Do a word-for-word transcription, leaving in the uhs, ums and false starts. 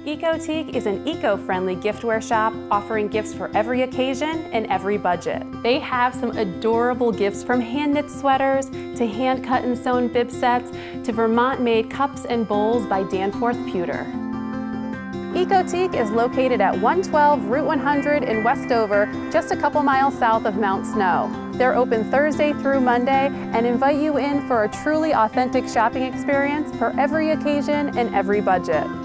Eco-Tique is an eco-friendly giftware shop offering gifts for every occasion and every budget. They have some adorable gifts from hand-knit sweaters to hand-cut and sewn bib sets to Vermont-made cups and bowls by Danforth Pewter. Eco-Tique is located at one twelve Route one hundred in Westover, just a couple miles south of Mount Snow. They're open Thursday through Monday and invite you in for a truly authentic shopping experience for every occasion and every budget.